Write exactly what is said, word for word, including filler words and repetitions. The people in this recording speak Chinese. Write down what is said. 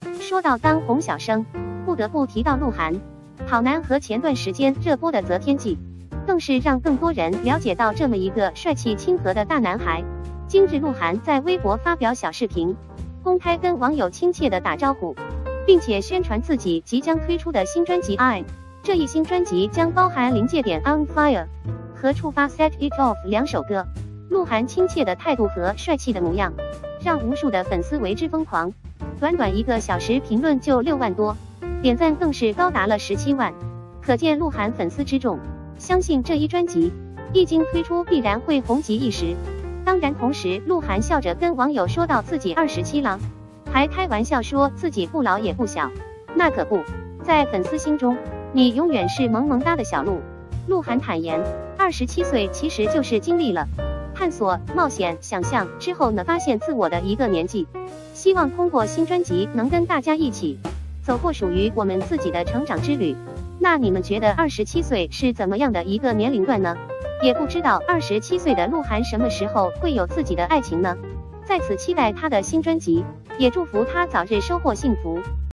说到当红小生，不得不提到鹿晗。跑男和前段时间热播的《择天记》，更是让更多人了解到这么一个帅气亲和的大男孩。今日鹿晗在微博发表小视频，公开跟网友亲切的打招呼，并且宣传自己即将推出的新专辑《爱》。这一新专辑将包含临界点《On Fire》和触发《Set It Off》两首歌。鹿晗亲切的态度和帅气的模样，让无数的粉丝为之疯狂。短短一个小时评论就六万多，点赞更是高达了十七万，可见鹿晗粉丝之众。相信这一专辑一经推出必然会红极一时。当然同时鹿晗笑着跟网友说到自己二十七了，还开玩笑说自己不老也不小。那可不，在粉丝心中你永远是萌萌哒的小鹿。鹿晗坦言，二十七岁其实就是经历了探索、冒险、想象之后呢，发现自我的一个年纪。希望通过新专辑能跟大家一起走过属于我们自己的成长之旅。那你们觉得二十七岁是怎么样的一个年龄段呢？也不知道二十七岁的鹿晗什么时候会有自己的爱情呢？在此期待他的新专辑，也祝福他早日收获幸福。